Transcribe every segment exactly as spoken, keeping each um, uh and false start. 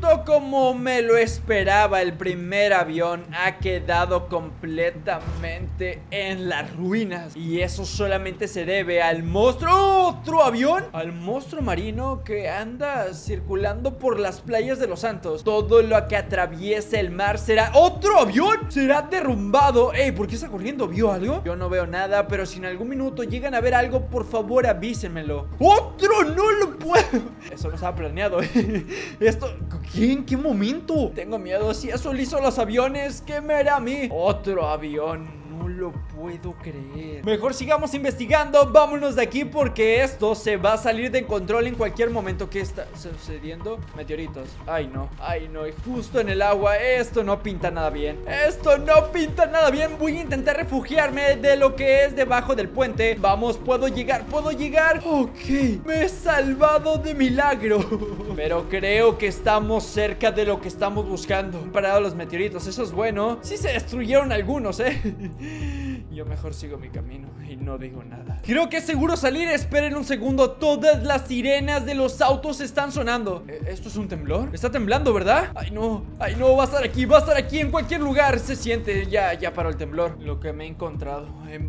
justo como me lo esperaba, el primer avión ha quedado completamente en las ruinas. Y eso solamente se debe al monstruo. ¿Otro avión? Al monstruo marino que anda circulando por las playas de Los Santos. Todo lo que atraviese el mar será... ¿Otro avión? Será derrumbado. Ey, ¿por qué está corriendo? ¿Vio algo? Yo no veo nada, pero si en algún minuto llegan a ver algo, por favor avísenmelo. ¡Otro! ¡No lo puedo! Eso no estaba planeado. Esto... ¿Qué? ¿En qué momento? Tengo miedo. Si eso lo hizo los aviones, ¿qué me hará a mí? Otro avión. No lo puedo creer. Mejor sigamos investigando. Vámonos de aquí porque esto se va a salir de control en cualquier momento. ¿Qué está sucediendo? Meteoritos. Ay, no. Ay, no. Y justo en el agua. Esto no pinta nada bien. Esto no pinta nada bien. Voy a intentar refugiarme de lo que es debajo del puente. Vamos, puedo llegar. Puedo llegar. Ok. Me he salvado de milagro. Pero creo que estamos cerca de lo que estamos buscando. Han parado los meteoritos. Eso es bueno. Sí se destruyeron algunos, eh. Yo mejor sigo mi camino y no digo nada. Creo que es seguro salir. Esperen un segundo. Todas las sirenas de los autos están sonando. ¿Esto es un temblor? Está temblando, ¿verdad? Ay, no. Ay, no. Va a estar aquí. Va a estar aquí en cualquier lugar. Se siente. Ya, ya paró el temblor. Lo que me he encontrado.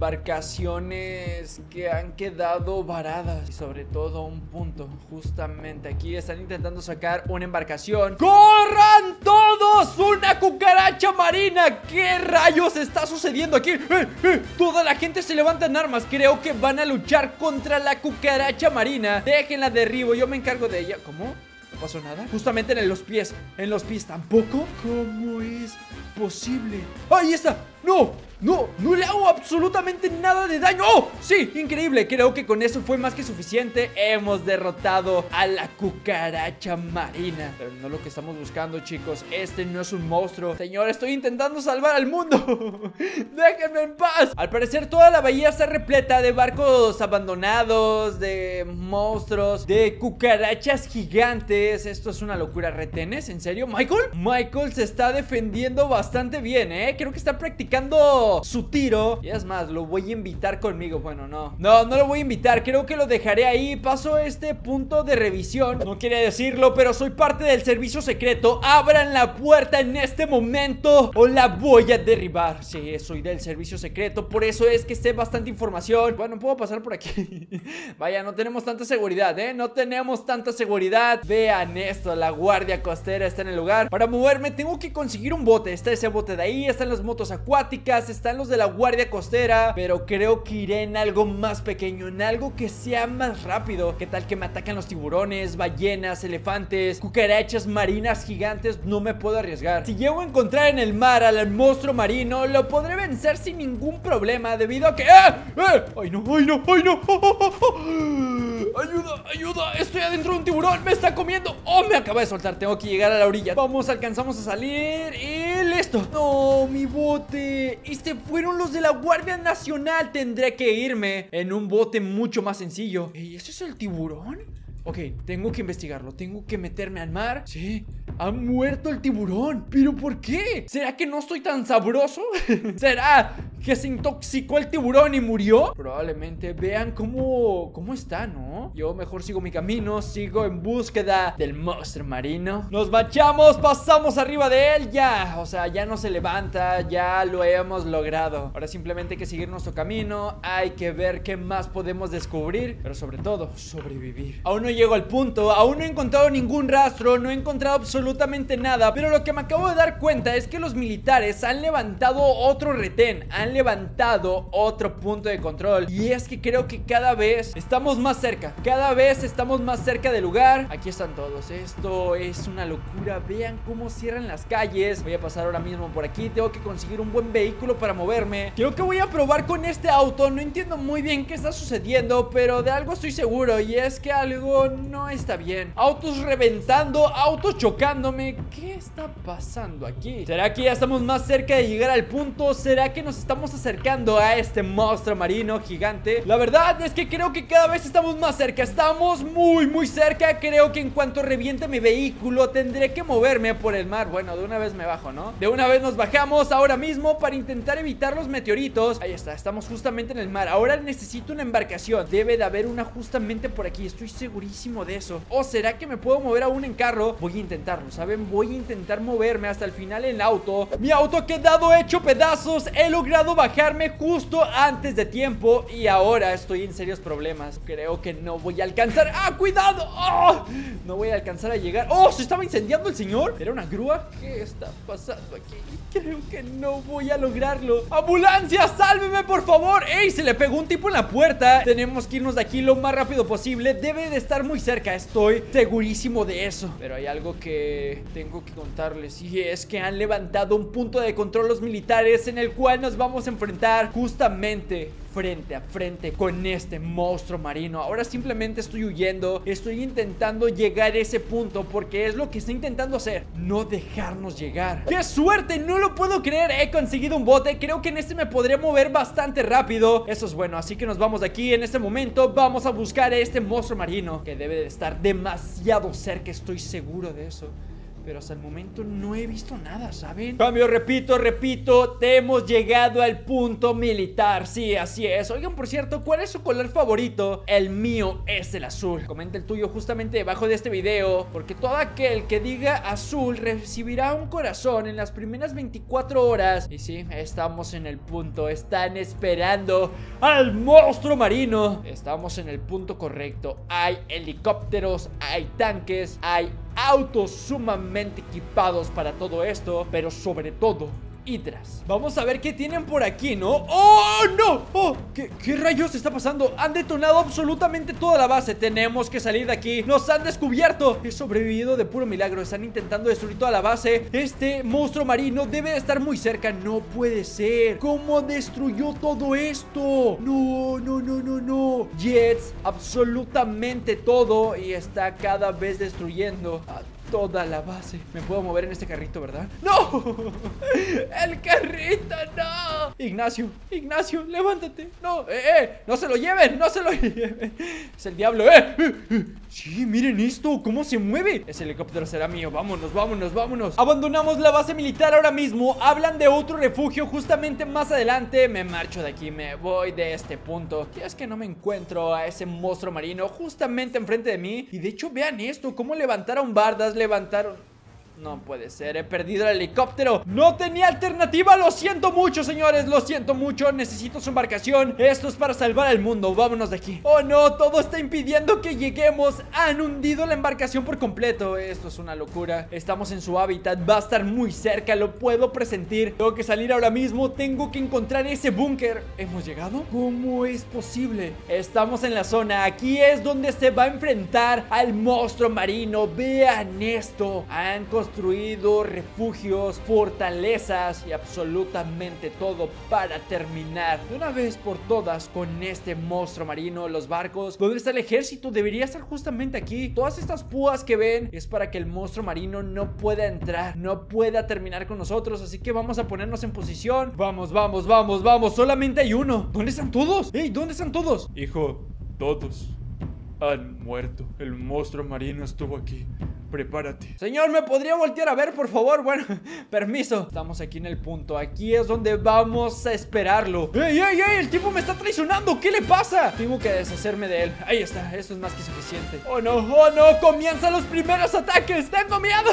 Embarcaciones que han quedado varadas. Y sobre todo un punto. Justamente aquí están intentando sacar una embarcación. ¡Corran todos! ¡Una cucaracha marina! ¿Qué rayos está sucediendo aquí? ¡Eh, eh! Toda la gente se levanta en armas. Creo que van a luchar contra la cucaracha marina. Déjenla derribo, yo me encargo de ella. ¿Cómo? ¿No pasó nada? Justamente en los pies. En los pies tampoco. ¿Cómo es posible? ¡Ahí está! ¡No! ¡No! ¡No le hago absolutamente nada de daño! ¡Oh! ¡Sí! Increíble. Creo que con eso fue más que suficiente. Hemos derrotado a la cucaracha marina. Pero no lo que estamos buscando, chicos. Este no es un monstruo. Señor, estoy intentando salvar al mundo. Déjenme en paz. Al parecer toda la bahía está repleta de barcos abandonados, de monstruos, de cucarachas gigantes. Esto es una locura. ¿Retenes? ¿En serio? ¿Michael? Michael se está defendiendo bastante bien, ¿eh? Creo que está practicando su tiro. Y es más, lo voy a invitar conmigo. Bueno, no, no, no lo voy a invitar. Creo que lo dejaré ahí. Paso este punto de revisión. No quiere decirlo, pero soy parte del servicio secreto. Abran la puerta en este momento o la voy a derribar. Sí, soy del servicio secreto. Por eso es que sé bastante información. Bueno, puedo pasar por aquí. Vaya, no tenemos tanta seguridad, ¿eh? No tenemos tanta seguridad. Vean esto, la guardia costera está en el lugar. Para moverme tengo que conseguir un bote. Está ese bote de ahí, están las motos acuáticas, están los de la guardia costera. Pero creo que iré en algo más pequeño, en algo que sea más rápido. ¿Qué tal que me atacan los tiburones, ballenas, elefantes, cucarachas marinas gigantes? No me puedo arriesgar. Si llego a encontrar en el mar al monstruo marino, lo podré vencer sin ningún problema, debido a que... ¡Eh! ¡Eh! ¡Ay no! ¡Ay no! ¡Ay no! ¡Oh, oh, oh, oh! ¡Ayuda! ¡Ayuda! Estoy adentro de un tiburón. ¡Me está comiendo! ¡Oh! Me acaba de soltar. Tengo que llegar a la orilla. Vamos, alcanzamos a salir y listo. ¡No! Mi bote. Y se fueron los de la Guardia Nacional. Tendré que irme en un bote mucho más sencillo. ¿Y ese es el tiburón? Ok, tengo que investigarlo. Tengo que meterme al mar. Sí, ha muerto el tiburón. ¿Pero por qué? ¿Será que no estoy tan sabroso? ¿Será que se intoxicó el tiburón y murió? Probablemente. Vean cómo, cómo está, ¿no? Yo mejor sigo mi camino. Sigo en búsqueda del monstruo marino. Nos marchamos, pasamos arriba de él. Ya, o sea, ya no se levanta. Ya lo hemos logrado. Ahora simplemente hay que seguir nuestro camino. Hay que ver qué más podemos descubrir. Pero sobre todo, sobrevivir. Aún no llego al punto, aún no he encontrado ningún rastro, no he encontrado absolutamente nada. Pero lo que me acabo de dar cuenta es que los militares han levantado otro retén, han levantado otro punto de control. Y es que creo que cada vez estamos más cerca, cada vez estamos más cerca del lugar. Aquí están todos, esto es una locura. Vean cómo cierran las calles. Voy a pasar ahora mismo por aquí, tengo que conseguir un buen vehículo para moverme. Creo que voy a probar con este auto. No entiendo muy bien qué está sucediendo, pero de algo estoy seguro, y es que algo no está bien. Autos reventando, autos chocándome. ¿Qué está pasando aquí? ¿Será que ya estamos más cerca de llegar al punto? ¿Será que nos estamos estamos acercando a este monstruo marino gigante. La verdad es que creo que cada vez estamos más cerca. Estamos muy, muy cerca. Creo que en cuanto reviente mi vehículo tendré que moverme por el mar. Bueno, de una vez me bajo, ¿no? De una vez nos bajamos ahora mismo para intentar evitar los meteoritos. Ahí está, estamos justamente en el mar. Ahora necesito una embarcación. Debe de haber una justamente por aquí. Estoy segurísimo de eso. ¿O será que me puedo mover aún en carro? Voy a intentarlo, ¿saben? Voy a intentar moverme hasta el final en auto. Mi auto ha quedado hecho pedazos. He logrado bajarme justo antes de tiempo y ahora estoy en serios problemas. Creo que no voy a alcanzar. ¡Ah, cuidado! ¡Oh! No voy a alcanzar a llegar. ¡Oh! ¿Se estaba incendiando el señor? ¿Era una grúa? ¿Qué está pasando aquí? Creo que no voy a lograrlo. ¡Ambulancia! ¡Sálveme, por favor! ¡Ey! Se le pegó un tipo en la puerta. Tenemos que irnos de aquí lo más rápido posible. Debe de estar muy cerca. Estoy segurísimo de eso. Pero hay algo que tengo que contarles, y es que han levantado un punto de control los militares en el cual nos vamos a enfrentar justamente frente a frente con este monstruo marino. Ahora simplemente estoy huyendo. Estoy intentando llegar a ese punto porque es lo que estoy intentando hacer. No dejarnos llegar. ¡Qué suerte! No lo puedo creer. He conseguido un bote. Creo que en este me podré mover bastante rápido. Eso es bueno. Así que nos vamos de aquí en este momento. Vamos a buscar a este monstruo marino que debe de estar demasiado cerca. Estoy seguro de eso. Pero hasta el momento no he visto nada, ¿saben? Cambio, repito, repito, te hemos llegado al punto militar. Sí, así es. Oigan, por cierto, ¿cuál es su color favorito? El mío es el azul. Comenta el tuyo justamente debajo de este video, porque todo aquel que diga azul recibirá un corazón en las primeras veinticuatro horas. Y sí, estamos en el punto. Están esperando al monstruo marino. Estamos en el punto correcto. Hay helicópteros, hay tanques, hay autos sumamente equipados para todo esto, pero sobre todo hidras. Vamos a ver qué tienen por aquí, ¿no? ¡Oh, no! ¡Oh! ¿Qué, qué rayos está pasando? Han detonado absolutamente toda la base. Tenemos que salir de aquí. ¡Nos han descubierto! He sobrevivido de puro milagro. Están intentando destruir toda la base. Este monstruo marino debe de estar muy cerca. No puede ser. ¿Cómo destruyó todo esto? No, no, no, no, no. Jets, absolutamente todo. Y está cada vez destruyendo a toda la base. Me puedo mover en este carrito, ¿verdad? ¡No! ¡El carrito, no! Ignacio, Ignacio, levántate. No, eh, eh, no se lo lleven, no se lo lleven. Es el diablo, eh, eh, eh. Sí, miren esto, cómo se mueve. Ese helicóptero será mío, vámonos, vámonos, vámonos. Abandonamos la base militar ahora mismo. Hablan de otro refugio justamente más adelante. Me marcho de aquí, me voy de este punto. Y es que no me encuentro a ese monstruo marino justamente enfrente de mí. Y de hecho, vean esto, cómo levantaron bardas, levantaron... No puede ser, he perdido el helicóptero. No tenía alternativa, lo siento mucho, señores. Lo siento mucho, necesito su embarcación. Esto es para salvar al mundo, vámonos de aquí. Oh no, todo está impidiendo que lleguemos. Han hundido la embarcación por completo. Esto es una locura. Estamos en su hábitat, va a estar muy cerca, lo puedo presentir. Tengo que salir ahora mismo, tengo que encontrar ese búnker. ¿Hemos llegado? ¿Cómo es posible? Estamos en la zona, aquí es donde se va a enfrentar al monstruo marino. Vean esto. Han construido construido refugios, fortalezas y absolutamente todo para terminar de una vez por todas con este monstruo marino. Los barcos, ¿dónde está el ejército? Debería estar justamente aquí. Todas estas púas que ven es para que el monstruo marino no pueda entrar, no pueda terminar con nosotros. Así que vamos a ponernos en posición. Vamos, vamos, vamos, vamos. Solamente hay uno. ¿Dónde están todos? ¡Ey! ¿Dónde están todos? Hijo, todos han muerto. El monstruo marino estuvo aquí. Prepárate. Señor, ¿me podría voltear a ver, por favor? Bueno, permiso. Estamos aquí en el punto. Aquí es donde vamos a esperarlo. ¡Ey, ey, ey! El tipo me está traicionando. ¿Qué le pasa? Tengo que deshacerme de él. Ahí está. Eso es más que suficiente. ¡Oh, no! ¡Oh, no! ¡Comienzan los primeros ataques! ¡Tengo miedo!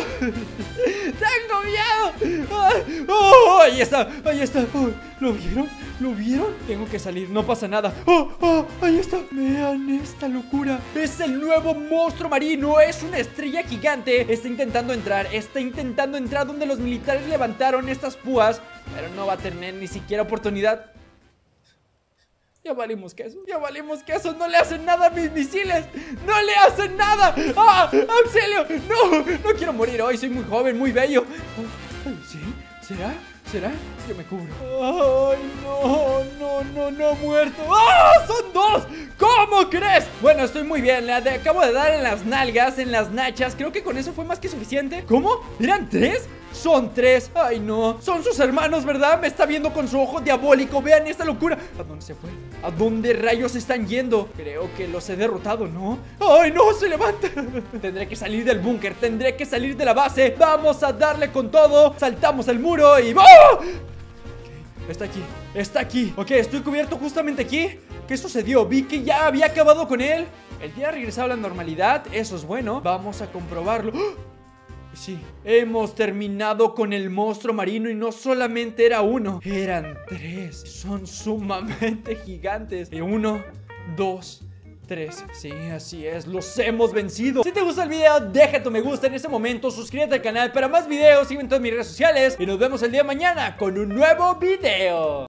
¡Tengo miedo! ¡Oh! Ahí está. Ahí está. Oh, ¿lo vieron? ¿Lo vieron? Tengo que salir. No pasa nada. ¡Oh! ¡Oh! Ahí está. Vean esta locura. Es el nuevo monstruo marino. Es una estrella gigante. Está intentando entrar, está intentando entrar donde los militares levantaron estas púas, pero no va a tener ni siquiera oportunidad. Ya valimos queso, ya valimos queso. No le hacen nada a mis misiles, no le hacen nada. ¡Ah! ¡Auxilio! No, no quiero morir hoy, soy muy joven, muy bello. ¿Sí? ¿Será? ¿Será? Yo me cubro. ¡Ay, no! ¡No, no, no! ¡Muerto! ¡Ah! ¡Son dos! ¿Cómo crees? Bueno, estoy muy bien. Le acabo de dar en las nalgas, en las nachas. Creo que con eso fue más que suficiente. ¿Cómo? ¿Eran tres? Son tres. Ay, no. Son sus hermanos, ¿verdad? Me está viendo con su ojo diabólico. Vean esta locura. ¿A dónde se fue? ¿A dónde rayos están yendo? Creo que los he derrotado, ¿no? ¡Ay, no! ¡Se levanta! Tendré que salir del búnker. Tendré que salir de la base. Vamos a darle con todo. Saltamos el muro y... ¡oh! Okay, está aquí. Está aquí. Ok, estoy cubierto justamente aquí. ¿Qué sucedió? Vi que ya había acabado con él. El día ha regresado a la normalidad. Eso es bueno. Vamos a comprobarlo. ¡Oh! Sí, hemos terminado con el monstruo marino y no solamente era uno, eran tres. Son sumamente gigantes. Y uno, dos, tres. Sí, así es, los hemos vencido. Si te gusta el video, deja tu me gusta en este momento. Suscríbete al canal para más videos. Sígueme en todas mis redes sociales. Y nos vemos el día de mañana con un nuevo video.